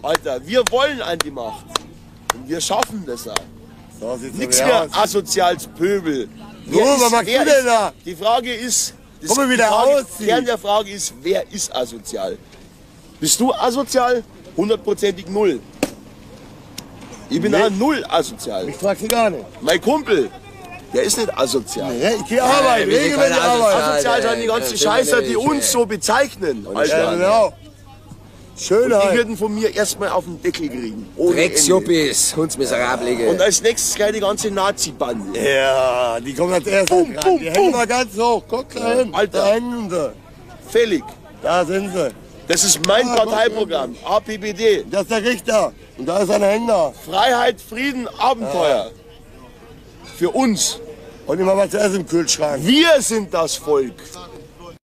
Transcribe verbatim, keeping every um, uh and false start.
Alter, wir wollen an die Macht. Und wir schaffen das auch. So sieht's Nichts so mehr aus. asoziales Pöbel. So, was machst du wer denn ist, da? Die Frage ist, das Komm mal wieder die Frage, ausziehen. Kern der Frage ist, wer ist asozial? Bist du asozial? Hundertprozentig null. Ich bin Nee. auch null asozial. Ich frag sie gar nicht. Mein Kumpel, der ist nicht asozial. Nee, ich gehe arbeiten, wir sind regelmäßig keine arbeiten. Asozial sind die nee, ganzen das sind wir Scheißer, die nicht, uns nee. so bezeichnen. Ja, Alter. genau. Die Schönheit. würden von mir erstmal auf den Deckel kriegen. Ohne Ende. Drecksjuppis, Hundsmiserablige. Und als nächstes gleich die ganze Nazi-Bande. Ja, die kommen als erstes Bum, ran. bum, Die Hände bum. mal ganz hoch. Guck da hin. Alter. Da hinten sie. Fällig. Da sind sie. Das ist mein Ah, Parteiprogramm. A P B D. Das ist der Richter. Und da ist ein Händler. Freiheit, Frieden, Abenteuer. Für uns. Und immer was zu essen im Kühlschrank. Wir sind das Volk.